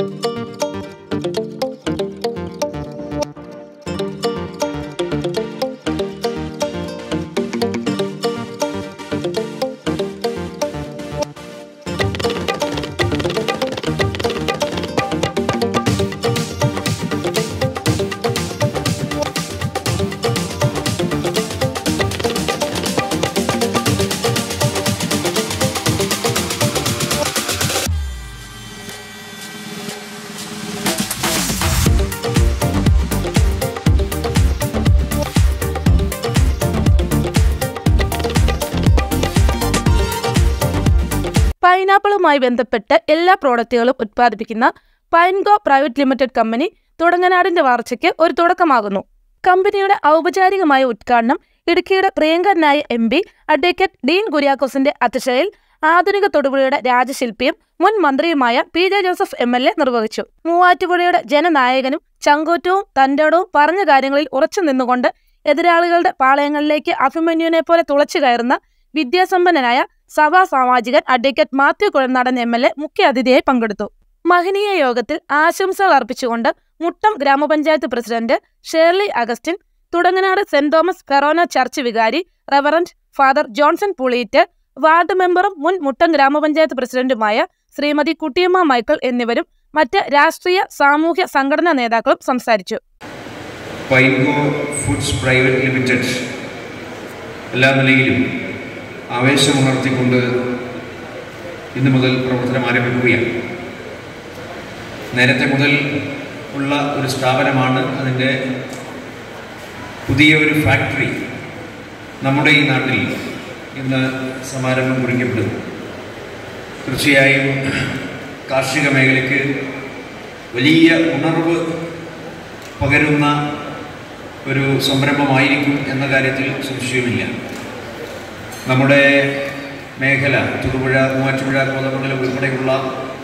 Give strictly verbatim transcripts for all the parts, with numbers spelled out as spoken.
പൈനാപ്പിളുമായി ബന്ധപ്പെട്ട് എല്ലാ പ്രോഡക്റ്റുകളും ഉത്പാദിപ്പിക്കുന്ന പൈൻഗോ പ്രൈവറ്റ് ലിമിറ്റഡ് കമ്പനി തുടങ്ങനാടിന്റെ വളർച്ചയ്ക്ക് ഒരു തുടക്കമാകുന്നു. കമ്പനിയുടെ ഔപചാരികമായ ഉദ്ഘാടനം ഇടുക്കിയുടെ പ്രിയങ്കരനായ എം പി അഡ്വക്കേറ്റ് ഡീൻ കുര്യാക്കോസിന്റെ അധ്യക്ഷതയിൽ ആധുനിക തൊടുപുഴയുടെ രാജശില്പിയും മുൻ മന്ത്രിയുമായ P J Joseph M L A നിർവഹിച്ചു. മൂവാറ്റുപുഴയുടെ ജനനായകനും ചങ്കൂറ്റവും തന്റേടവും പറഞ്ഞ കാര്യങ്ങളിൽ ഉറച്ചു നിന്നുകൊണ്ട് എതിരാളികളുടെ പാളയങ്ങളിലേക്ക് അഭിമന്യുവിനെ പോലെ തുളച്ചു കയറുന്ന വിദ്യാസമ്പന്നനായ സഭാ സാമാജികൻ advocate Mathew Kuzhalnadan M L A മുഖ്യ അതിഥിയായി പങ്കെടുത്തു. മഹനീയ യോഗത്തിൽ ആശംസകൾ അർപ്പിച്ചുകൊണ്ട് മുട്ടം ഗ്രാമപഞ്ചായത്ത് president Sherly Augustine, Thudanganad saint Thomas Forane church വികാരി reverend father Johnson Puliyit, ward മെമ്പറും മുൻ മുട്ടം ഗ്രാമപഞ്ചായത്ത് പ്രസിഡന്റുമായ ശ്രീമതി കുട്ടിയമ്മ മൈക്കിൾ എന്നിവരും മറ്റ് രാഷ്ട്രീയ സാമൂഹ്യ സംഘടനാ നേതാക്കളും സംസാരിച്ചു. പൈൻഗോ ഫുഡ്സ് പ്രൈവറ്റ് ലിമിറ്റഡ് എല്ലാ നിലയിലും ആവേശമുണർത്തിക്കൊണ്ട് ഇന്നു മുതൽ പ്രവർത്തനം ആരംഭിക്കുകയാണ്. നേരത്തെ മുതൽ ഉള്ള ഒരു സ്ഥാപനമാണ്. അതിൻ്റെ പുതിയ ഒരു ഫാക്ടറി നമ്മുടെ ഈ നാട്ടിൽ ഇന്ന് സമാരംഭം കുറിക്കപ്പെടുന്നു. തീർച്ചയായും കാർഷിക മേഖലയ്ക്ക് വലിയ ഉണർവ് പകരുന്ന ഒരു സംരംഭമായിരിക്കും എന്ന കാര്യത്തിൽ സംശയമില്ല. നമ്മുടെ മേഖല തൊടുപുഴ, മൂവാറ്റുപുഴ, കോതമംഗലം ഉൾപ്പെടെയുള്ള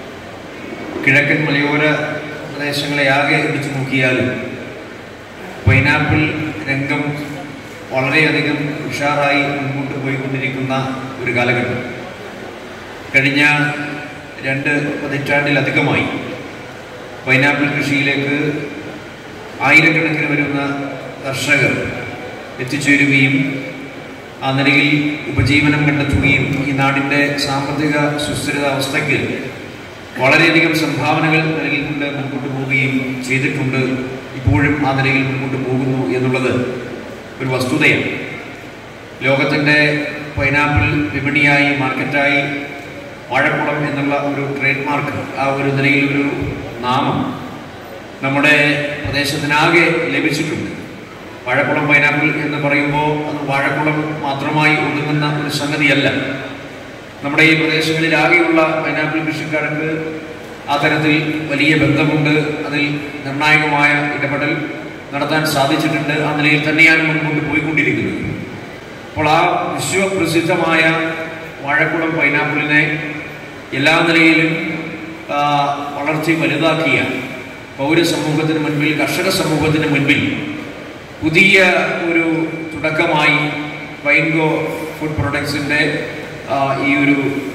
കിഴക്കൻ മലയോര പ്രദേശങ്ങളെ ആകെ എടുത്തു നോക്കിയാലും പൈനാപ്പിൾ രംഗം വളരെയധികം ഉഷാറായി മുൻപോട്ട് പോയിക്കൊണ്ടിരിക്കുന്ന ഒരു കാലഘട്ടം. കഴിഞ്ഞ രണ്ട് പതിറ്റാണ്ടിലധികമായി പൈനാപ്പിൾ കൃഷിയിലേക്ക് ആയിരക്കണക്കിന് വരുന്ന കർഷകർ എത്തിച്ചേരുകയും ആ നിലയിൽ ഉപജീവനം കണ്ടെത്തുകയും ഈ നാടിൻ്റെ സാമ്പത്തിക സുസ്ഥിരതാവസ്ഥയ്ക്ക് വളരെയധികം സംഭാവനകൾ നൽകിക്കൊണ്ട് മുൻപോട്ട് പോവുകയും ചെയ്തിട്ടുണ്ട്. ഇപ്പോഴും ആ നിലയിൽ മുൻപോട്ട് പോകുന്നു എന്നുള്ളത് ഒരു വസ്തുതയാണ്. ലോകത്തിൻ്റെ പൈനാപ്പിൾ വിപണിയായി, മാർക്കറ്റായി വാഴക്കുളം എന്നുള്ള ഒരു ട്രേഡ് മാർക്ക്, ആ ഒരു നിലയിൽ ഒരു നാമം നമ്മുടെ പ്രദേശത്തിനാകെ ലഭിച്ചിട്ടുണ്ട്. വാഴക്കുളം പൈനാപ്പിൾ എന്ന് പറയുമ്പോൾ അത് വാഴക്കുളം മാത്രമായി ഒതുങ്ങുന്ന ഒരു സംഗതിയല്ല. നമ്മുടെ ഈ പ്രദേശങ്ങളിലാകെയുള്ള പൈനാപ്പിൾ കൃഷിക്കാർക്ക് ആ തരത്തിൽ വലിയ ബന്ധമുണ്ട്. അതിൽ നിർണായകമായ ഇടപെടൽ നടത്താൻ സാധിച്ചിട്ടുണ്ട്. ആ നിലയിൽ തന്നെയാണ് മുൻപോട്ട് പോയിക്കൊണ്ടിരിക്കുന്നത്. അപ്പോൾ ആ വിശ്വപ്രസിദ്ധമായ വാഴക്കുളം പൈനാപ്പിളിനെ എല്ലാ നിലയിലും വളർത്തി വലുതാക്കിയ പൗരസമൂഹത്തിന് മുൻപിൽ, കർഷക സമൂഹത്തിന് മുൻപിൽ പുതിയ ഒരു തുടക്കമായി പൈൻഗോ ഫുഡ് പ്രൊഡക്ട്സിൻ്റെ ഈ ഒരു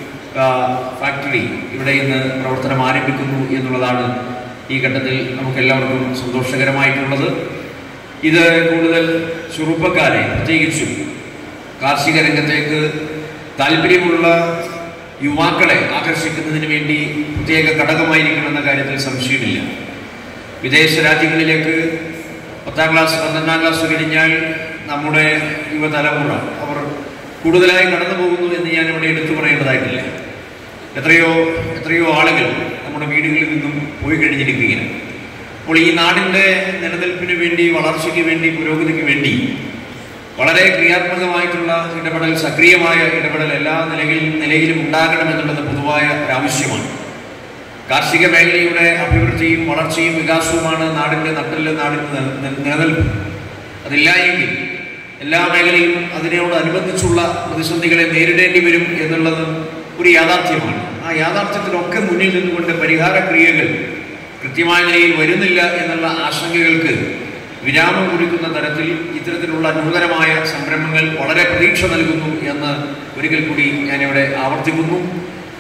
ഫാക്ടറി ഇവിടെ ഇന്ന് പ്രവർത്തനം ആരംഭിക്കുന്നു എന്നുള്ളതാണ് ഈ ഘട്ടത്തിൽ നമുക്കെല്ലാവർക്കും സന്തോഷകരമായിട്ടുള്ളത്. ഇത് കൂടുതൽ ചെറുപ്പക്കാരെ, പ്രത്യേകിച്ചും കാർഷിക രംഗത്തേക്ക് താല്പര്യമുള്ള യുവാക്കളെ ആകർഷിക്കുന്നതിന് വേണ്ടി പ്രത്യേക ഘടകമായിരിക്കുമെന്ന കാര്യത്തിൽ സംശയമില്ല. വിദേശ രാജ്യങ്ങളിലേക്ക് പത്താം ക്ലാസ് പന്ത്രണ്ടാം ക്ലാസ് കഴിഞ്ഞാൽ നമ്മുടെ യുവതലമുറ അവർ കൂടുതലായി കടന്നു പോകുന്നു എന്ന് ഞാനിവിടെ എടുത്തു പറയേണ്ടതായിട്ടില്ല. എത്രയോ എത്രയോ ആളുകൾ നമ്മുടെ വീടുകളിൽ നിന്നും പോയി കഴിഞ്ഞിരിക്കുകയാണ്. അപ്പോൾ ഈ നാടിൻ്റെ നിലനിൽപ്പിന് വേണ്ടി, വളർച്ചയ്ക്ക് വേണ്ടി, പുരോഗതിക്ക് വേണ്ടി വളരെ ക്രിയാത്മകമായിട്ടുള്ള ഇടപെടൽ, സക്രിയമായ ഇടപെടൽ എല്ലാ നിലകളിൽ നിലയിലും ഉണ്ടാകണമെന്നുള്ളത് പൊതുവായ ഒരാവശ്യമാണ്. കാർഷിക മേഖലയുടെ അഭിവൃദ്ധിയും വളർച്ചയും വികാസവുമാണ് നാടിൻ്റെ നട്ടില്, നാടിൻ്റെ നിലനിൽപ്പ്. അതില്ല എങ്കിൽ എല്ലാ മേഖലയും അതിനോടനുബന്ധിച്ചുള്ള പ്രതിസന്ധികളെ നേരിടേണ്ടി വരും എന്നുള്ളത് ഒരു യാഥാർത്ഥ്യമാണ്. ആ യാഥാർത്ഥ്യത്തിനൊക്കെ മുന്നിൽ നിന്നുകൊണ്ട് പരിഹാര ക്രിയകൾ കൃത്യമായ നിലയിൽ വരുന്നില്ല എന്നുള്ള ആശങ്കകൾക്ക് വിരാമം കുറിക്കുന്ന തരത്തിൽ ഇത്തരത്തിലുള്ള നൂതനമായ സംരംഭങ്ങൾ വളരെ പ്രതീക്ഷ നൽകുന്നു എന്ന് ഒരിക്കൽ കൂടി ഞാനിവിടെ ആവർത്തിക്കുന്നു.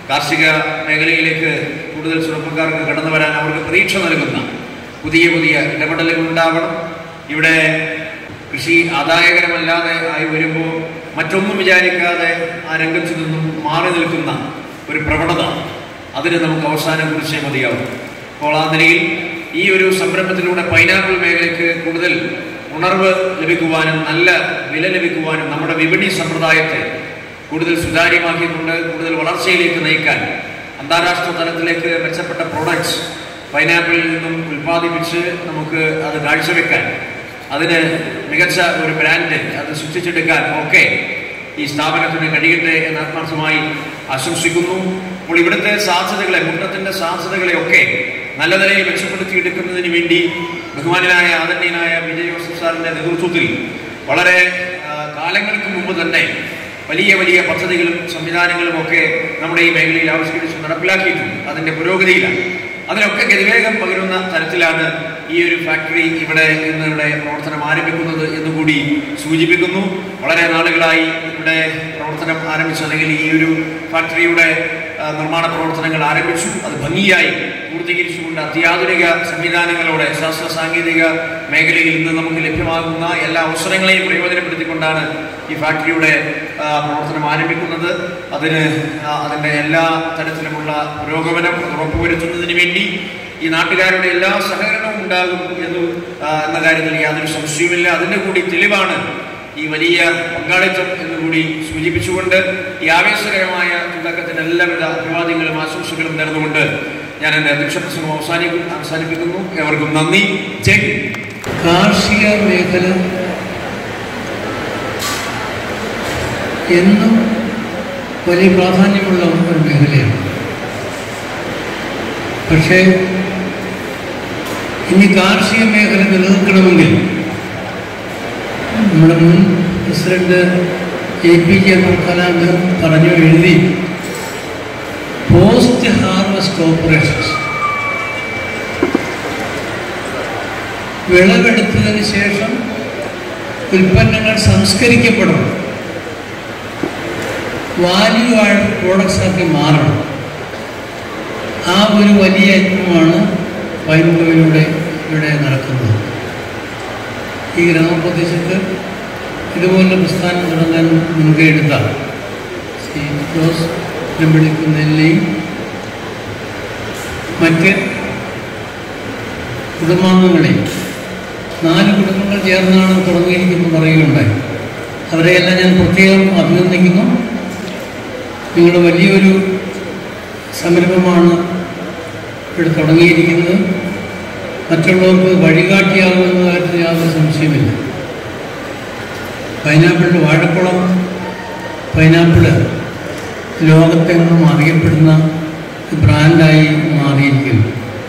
കാർഷിക മേഖലയിലേക്ക് കൂടുതൽ ചെറുപ്പക്കാർക്ക് കടന്നു വരാൻ അവർക്ക് പ്രതീക്ഷ നൽകുന്ന പുതിയ പുതിയ ഇടപെടലുകൾ ഉണ്ടാവണം. ഇവിടെ കൃഷി ആദായകരമല്ലാതെ ആയി വരുമ്പോൾ മറ്റൊന്നും വിചാരിക്കാതെ ആ രംഗത്തു നിന്നും മാറി നിൽക്കുന്ന ഒരു പ്രവണത, അതിന് നമുക്ക് അവസാനം കുറിച്ചേ മതിയാവും. അപ്പോൾ ആ നിലയിൽ ഈ ഒരു സംരംഭത്തിലൂടെ പൈനാപ്പിൾ മേഖലയ്ക്ക് കൂടുതൽ ഉണർവ് ലഭിക്കുവാനും നല്ല വില ലഭിക്കുവാനും നമ്മുടെ വിപണി സമ്പ്രദായത്തെ കൂടുതൽ സുതാര്യമാക്കിക്കൊണ്ട് കൂടുതൽ വളർച്ചയിലേക്ക് നയിക്കാൻ, അന്താരാഷ്ട്ര തലത്തിലേക്ക് മെച്ചപ്പെട്ട പ്രോഡക്ട്സ് പൈനാപ്പിളിൽ നിന്നും ഉൽപ്പാദിപ്പിച്ച് നമുക്ക് അത് കാഴ്ചവെക്കാൻ, അതിന് മികച്ച ഒരു ബ്രാൻഡ് അത് സൃഷ്ടിച്ചെടുക്കാൻ ഒക്കെ ഈ സ്ഥാപനത്തിന് കഴിയട്ടെ എന്ന് ആത്മാർത്ഥമായി ആശംസിക്കുന്നു. അപ്പോൾ ഇവിടുത്തെ സാധ്യതകളെ, മുട്ടത്തിൻ്റെ സാധ്യതകളെയൊക്കെ നല്ല നിലയിൽ മെച്ചപ്പെടുത്തിയെടുക്കുന്നതിന് വേണ്ടി ബഹുമാനായ ആദരണീയനായ വിജയ് ജോസഫ് സാറിൻ്റെ നേതൃത്വത്തിൽ വളരെ കാലങ്ങൾക്ക് മുമ്പ് തന്നെ വലിയ വലിയ പദ്ധതികളും സംവിധാനങ്ങളും ഒക്കെ നമ്മുടെ ഈ മേഖലയിൽ ആവിഷ്കരിച്ച് നടപ്പിലാക്കിയിട്ടുണ്ട്. അതിൻ്റെ പുരോഗതിയിലാണ്. അതിനൊക്കെ ഗതിവേഗം പകരുന്ന തരത്തിലാണ് ഈ ഒരു ഫാക്ടറി ഇവിടെ ഇന്ന് ഇവിടെ പ്രവർത്തനം ആരംഭിക്കുന്നത് എന്നുകൂടി സൂചിപ്പിക്കുന്നു. വളരെ നാളുകളായി ഇവിടെ പ്രവർത്തനം ആരംഭിച്ചു, അല്ലെങ്കിൽ ഈ ഒരു ഫാക്ടറിയുടെ നിർമ്മാണ പ്രവർത്തനങ്ങൾ ആരംഭിച്ചു. അത് ഭംഗിയായി പൂർത്തീകരിച്ചുകൊണ്ട് അത്യാധുനിക സംവിധാനങ്ങളോടെ ശാസ്ത്ര സാങ്കേതിക മേഖലയിൽ ഇന്ന് നമുക്ക് ലഭ്യമാകുന്ന എല്ലാ അവസരങ്ങളെയും പ്രയോജനപ്പെടുത്തിക്കൊണ്ടാണ് ഈ ഫാക്ടറിയുടെ പ്രവർത്തനം ആരംഭിക്കുന്നത്. അതിന് അതിൻ്റെ എല്ലാ തരത്തിലുമുള്ള പുരോഗമനം ഉറപ്പുവരുത്തുന്നതിന് വേണ്ടി ഈ നാട്ടുകാരുടെ എല്ലാ സഹകരണവും ഉണ്ടാകും എന്ന് എന്ന കാര്യത്തിൽ യാതൊരു സംശയവുമില്ല. അതിൻ്റെ കൂടി തെളിവാണ് ഈ വലിയ പങ്കാളിത്തം എന്നുകൂടി സൂചിപ്പിച്ചുകൊണ്ട് ഈ ആവേശകരമായ തുടക്കത്തിന് എല്ലാവിധ അഭിവാദ്യങ്ങളും ആശംസകളും നേർന്നുകൊണ്ട് ഞാൻ എൻ്റെ അധ്യക്ഷ പ്രസംഗം അവസാനിക്കും അവസാനിപ്പിക്കുന്നു. ഏവർക്കും നന്ദി. ജയ്. കാർഷിക മേഖല എന്നും വലിയ പ്രാധാന്യമുള്ള ഒരു മേഖലയാണ്. പക്ഷേ ഇനി കാർഷിക മേഖല നിലനിൽക്കണമെങ്കിൽ നമ്മുടെ മുൻ president A P J Abdul Kalam പറഞ്ഞു എഴുതി, പോസ്റ്റ് ഹാർവസ്റ്റ് ഓപ്പറേഷൻസ്, വിളവെടുത്തതിന് ശേഷം ഉൽപ്പന്നങ്ങൾ സംസ്കരിക്കപ്പെടണം, വാല്യൂ ആഡ് പ്രോഡക്ട്സ് ആക്കി മാറണം. ആ ഒരു വലിയ യജ്ഞമാണ് പൈൻഗോയിലൂടെ ഇവിടെ നടക്കുന്നത്. ഈ ഗ്രാമപ്രദേശത്ത് ഇതുപോലെ പ്രസ്ഥാനം തുടങ്ങാൻ മുൻകൈ എടുത്ത ശ്രീ ജോസ് വിളിക്കുന്നതിലെയും മറ്റ് കുടുംബാംഗങ്ങളെയും, നാല് കുടുംബങ്ങൾ ചേർന്നാണ് തുടങ്ങിയിരിക്കുന്നത് പറയുകയുണ്ടായി. അവരെയെല്ലാം ഞാൻ പ്രത്യേകം അഭിനന്ദിക്കുന്നു. നിങ്ങളുടെ വലിയൊരു സംരംഭമാണ് ഇവിടെ തുടങ്ങിയിരിക്കുന്നത്. മറ്റുള്ളവർക്ക് വഴികാട്ടിയാകുന്ന കാര്യത്തിൽ യാതൊരു സംശയമില്ല. പൈനാപ്പിളിൻ്റെ വാഴക്കുളം പൈനാപ്പിള് ലോകത്തെങ്ങും അറിയപ്പെടുന്ന ബ്രാൻഡായി മാറിയിരിക്കുന്നു.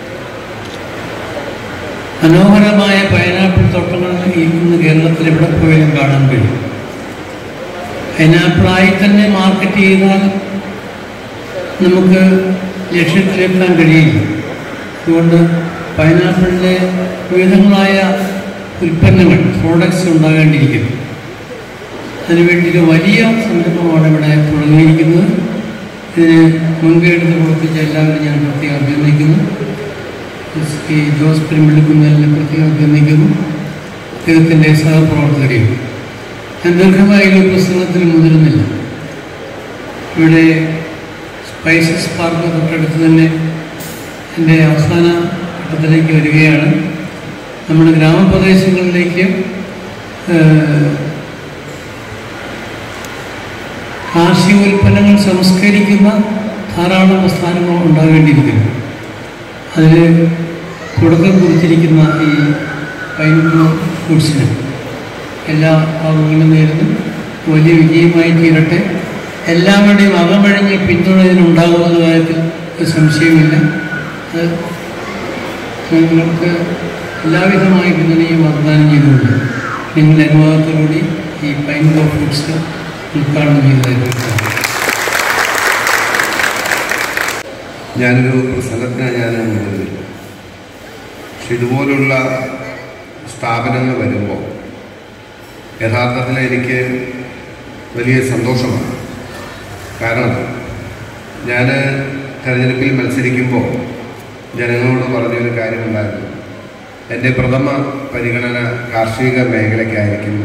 മനോഹരമായ പൈനാപ്പിൾ തോട്ടങ്ങൾ ഇന്ന് കേരളത്തിൽ എവിടെ പോയാലും കാണാൻ കഴിയും. പൈനാപ്പിളായി തന്നെ മാർക്കറ്റ് ചെയ്താൽ നമുക്ക് ലക്ഷ്യത്തിലെത്താൻ കഴിയില്ല. അതുകൊണ്ട് പൈനാപ്പിളിൻ്റെ വിവിധങ്ങളായ ഉൽപ്പന്നങ്ങൾ, പ്രോഡക്ട്സ് ഉണ്ടാകേണ്ടിയിരിക്കുന്നു. അതിനുവേണ്ടി വലിയ സംരംഭമാണ് ഇവിടെ തുടങ്ങിയിരിക്കുന്നത്. ഇതിന് മുൻകൈ എടുത്ത് പ്രവർത്തിച്ച എല്ലാവരും ഞാൻ പ്രത്യേകം അഭിനന്ദിക്കുന്നു. ഈ ജോസ് പെരുമ്പള്ളിക്കുന്നതിനെ പ്രത്യേകം അഭിനന്ദിക്കുന്നു, അദ്ദേഹത്തിൻ്റെ സഹപ്രവർത്തകരെയും. ഞാൻ ദീർഘമായ ഒരു പ്രസംഗത്തിൽ മുതിരുന്നില്ല. ഇവിടെ സ്പൈസസ് പാർക്ക് തൊട്ടടുത്ത് തന്നെ എൻ്റെ അവസാന ഘട്ടത്തിലേക്ക് വരികയാണ്. നമ്മുടെ ഗ്രാമപ്രദേശങ്ങളിലേക്ക് കാർഷിക ഉൽപ്പന്നങ്ങൾ സംസ്കരിക്കുന്ന ധാരാളം പ്രസ്ഥാനങ്ങൾ ഉണ്ടാകേണ്ടിയിരിക്കുന്നു. അതിൽ തുടക്കം കുറിച്ചിരിക്കുന്ന ഈ പൈൻഗോ ഫുഡ്സിന് എല്ലാ ഭാഗങ്ങളും നേരുന്നു വലിയ വിജയമായി തീരട്ടെ. എല്ലാവരുടെയും അകമഴിഞ്ഞ് പിന്തുണ ഇതിനുണ്ടാകുന്ന കാര്യത്തിൽ ഒരു സംശയമില്ല. അത് നിങ്ങൾക്ക് എല്ലാവിധമായ പിന്തുണയും വാഗ്ദാനം ചെയ്തുകൊണ്ട് നിങ്ങളുടെ അനുഭവത്തോടുകൂടി ഈ പൈൻഗോ ഫുഡ്സ് ഉദ്ഘാടനം ചെയ്തതായിട്ട് ഞാനൊരു പ്രസംഗത്തിന് ഞാൻ മുതിർന്നില്ല. പക്ഷെ ഇതുപോലുള്ള സ്ഥാപനങ്ങൾ വരുമ്പോൾ യഥാർത്ഥത്തിൽ എനിക്ക് വലിയ സന്തോഷമാണ്. കാരണം ഞാൻ തെരഞ്ഞെടുപ്പിൽ മത്സരിക്കുമ്പോൾ ജനങ്ങളോട് പറഞ്ഞൊരു കാര്യമുണ്ടായിരുന്നു. എൻ്റെ പ്രഥമ പരിഗണന കാർഷിക മേഖലയ്ക്കായിരിക്കും.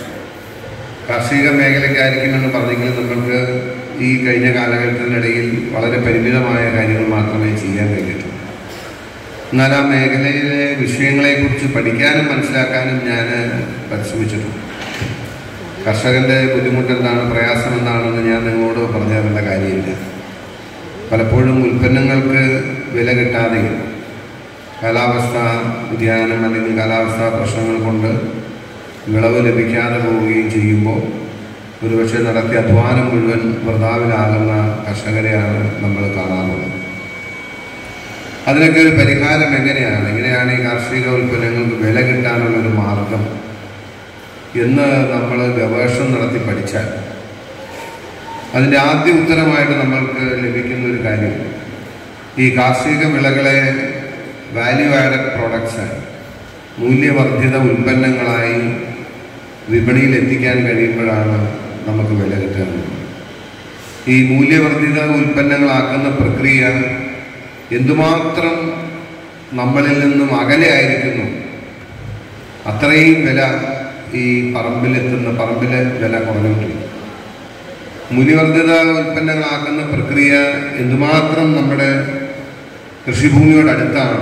കാർഷിക മേഖലയ്ക്കായിരിക്കുമെന്ന് പറഞ്ഞെങ്കിൽ നമ്മൾക്ക് ഈ കഴിഞ്ഞ കാലഘട്ടത്തിനിടയിൽ വളരെ പരിമിതമായ കാര്യങ്ങൾ മാത്രമേ ചെയ്യാൻ കഴിയിട്ടുള്ളൂ. എന്നാൽ ആ മേഖലയിലെ വിഷയങ്ങളെക്കുറിച്ച് പഠിക്കാനും മനസ്സിലാക്കാനും ഞാൻ പരിശ്രമിച്ചിട്ടുണ്ട്. കർഷകൻ്റെ ബുദ്ധിമുട്ട് എന്താണ്, പ്രയാസം എന്താണെന്ന് ഞാൻ നിങ്ങളോട് പറഞ്ഞു തരേണ്ട കാര്യമില്ല. പലപ്പോഴും ഉൽപ്പന്നങ്ങൾക്ക് വില കിട്ടാതെയും കാലാവസ്ഥാ വ്യതിയാനം അല്ലെങ്കിൽ കാലാവസ്ഥാ പ്രശ്നങ്ങൾ കൊണ്ട് വിളവ് ലഭിക്കാതെ പോവുകയും ചെയ്യുമ്പോൾ ഒരുപക്ഷെ നടത്തിയ അധ്വാനം മുഴുവൻ വൃഥാവിലാകുന്ന കർഷകരെയാണ് നമ്മൾ കാണാറുള്ളത്. അതിനൊക്കെ ഒരു പരിഹാരം എങ്ങനെയാണ്, എങ്ങനെയാണ് ഈ കാർഷിക ഉൽപ്പന്നങ്ങൾക്ക് വില കിട്ടാനുള്ളൊരു മാർഗം എന്ന് നമ്മൾ ഗവേഷണം നടത്തി പഠിച്ചാൽ അതിൻ്റെ ആദ്യ ഉത്തരമായിട്ട് നമ്മൾക്ക് ലഭിക്കുന്ന ഒരു കാര്യം, ഈ കാർഷിക വിളകളെ വാല്യൂ ആഡഡ് പ്രോഡക്ട്സായി, മൂല്യവർദ്ധിത ഉൽപ്പന്നങ്ങളായി വിപണിയിൽ എത്തിക്കാൻ കഴിയുമ്പോഴാണ് നമുക്ക് വില കിട്ടുന്നത്. ഈ മൂല്യവർദ്ധിത ഉൽപ്പന്നങ്ങളാക്കുന്ന പ്രക്രിയ എന്തുമാത്രം നമ്മളിൽ നിന്നും അകലെ ആയിരിക്കുന്നു അത്രയും വില ഈ പറമ്പിലെത്തുന്ന പറമ്പിലെ വില കുറഞ്ഞുകൊണ്ടിരിക്കും. മൂല്യവർദ്ധിത ഉൽപ്പന്നങ്ങളാക്കുന്ന പ്രക്രിയ എന്തുമാത്രം നമ്മുടെ കൃഷിഭൂമിയോട് അടുത്താണ്.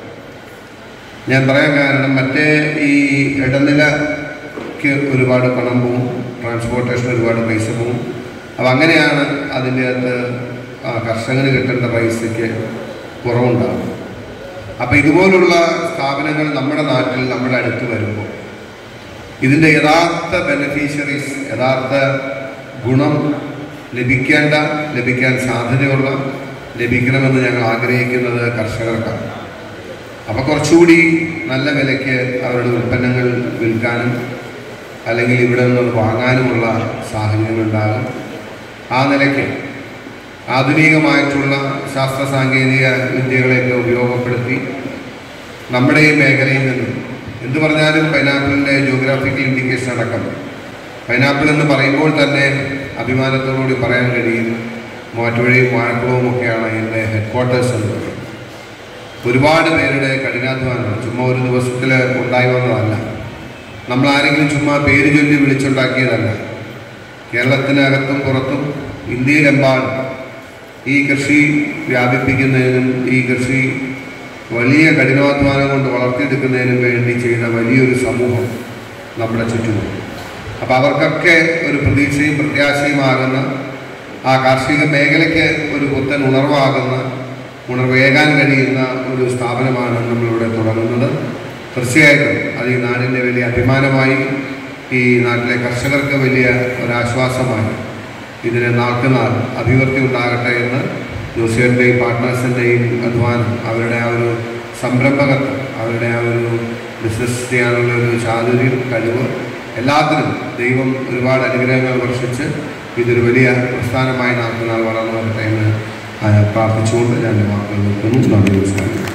ഞാൻ പറയാൻ കാരണം, മറ്റേ ഈ ഇടനിലയ്ക്ക് ഒരുപാട് പണം പോവും, ട്രാൻസ്പോർട്ടേഷൻ ഒരുപാട് പൈസ പോവും. അപ്പം അങ്ങനെയാണ് അതിൻ്റെ അകത്ത് കർഷകന് കിട്ടേണ്ട പൈസയ്ക്ക് കുറവുണ്ടാകും. അപ്പം ഇതുപോലുള്ള സ്ഥാപനങ്ങൾ നമ്മുടെ നാട്ടിൽ നമ്മുടെ അടുത്ത് വരുമ്പോൾ ഇതിൻ്റെ യഥാർത്ഥ ബെനഫിഷ്യറീസ്, യഥാർത്ഥ ഗുണം ലഭിക്കേണ്ട, ലഭിക്കാൻ സാധ്യതയുള്ള, ലഭിക്കണമെന്ന് ഞങ്ങൾ ആഗ്രഹിക്കുന്നത് കർഷകർക്കാണ്. അപ്പോൾ കുറച്ചുകൂടി നല്ല വിലയ്ക്ക് അവരുടെ ഉൽപ്പന്നങ്ങൾ വിൽക്കാനും അല്ലെങ്കിൽ ഇവിടെ നിന്ന് വാങ്ങാനുമുള്ള സാഹചര്യങ്ങളുണ്ടാകും. ആ നിലയ്ക്ക് ആധുനികമായിട്ടുള്ള ശാസ്ത്ര സാങ്കേതിക വിദ്യകളെയൊക്കെ ഉപയോഗപ്പെടുത്തി നമ്മുടെ ഈ മേഖലയിൽ നിന്നും, എന്തു പറഞ്ഞാലും പൈനാപ്പിളിൻ്റെ ജിയോഗ്രാഫിക്കൽ ഇൻഡിക്കേഷൻ അടക്കം, പൈനാപ്പിൾ എന്ന് പറയുമ്പോൾ തന്നെ അഭിമാനത്തോടുകൂടി പറയാൻ കഴിയും മൂവാറ്റുപുഴയും വാഴക്കുളവും ഒക്കെയാണ് എൻ്റെ ഹെഡ് ക്വാർട്ടേഴ്സ് എന്ന് പറയുന്നത്. ഒരുപാട് പേരുടെ കഠിനാധ്വാനമാണ്, ചുമ്മാ ഒരു ദിവസത്തിൽ ഉണ്ടായി വന്നതല്ല. നമ്മൾ ആരെങ്കിലും ചുമ്മാ പേര് ചൊല്ലി വിളിച്ചുണ്ടാക്കിയതല്ല. കേരളത്തിനകത്തും പുറത്തും ഇന്ത്യയിലെമ്പാടും ഈ കൃഷി വ്യാപിപ്പിക്കുന്നതിനും ഈ കൃഷി വലിയ കഠിനാധ്വാനം കൊണ്ട് വളർത്തിയെടുക്കുന്നതിനും വേണ്ടി ചെയ്ത വലിയൊരു സമൂഹം നമ്മുടെ ചുറ്റുമുണ്ട്. അപ്പം അവർക്കൊക്കെ ഒരു പ്രതീക്ഷയും പ്രത്യാശയുമാകുന്ന, ആ കാർഷിക മേഖലയ്ക്ക് ഒരു പുത്തൻ ഉണർവാകുന്ന, ഉണർവേകാൻ കഴിയുന്ന ഒരു സ്ഥാപനമാണ് നമ്മളിവിടെ തുടങ്ങുന്നത്. തീർച്ചയായിട്ടും അത് ഈ നാടിൻ്റെ വലിയ അഭിമാനമായി, ഈ നാട്ടിലെ കർഷകർക്ക് വലിയ ഒരാശ്വാസമായി ഇതിന് നാൾക്കുനാൾ അഭിവൃദ്ധി ഉണ്ടാകട്ടെ എന്ന് ജോസിയുടെയും പാർട്ട്നേഴ്സിൻ്റെയും അധ്വാനം, അവരുടെ ആ ഒരു സംരംഭകത്വം, അവരുടെ ആ ഒരു ബിസിനസ് ചെയ്യാനുള്ള ഒരു ചാതുര്യം, കഴിവ്, എല്ലാത്തിനും ദൈവം ഒരുപാട് അനുഗ്രഹങ്ങൾ വർഷിച്ച് ഇതൊരു വലിയ പ്രസ്ഥാനമായി നാൾക്കുനാൾ വളർന്നു വരട്ടെ എന്ന് പ്രാർത്ഥിച്ചുകൊണ്ട് ഞാൻ വാക്കുകൾ നിർത്തുന്നു. നന്ദി, നമസ്കാരം.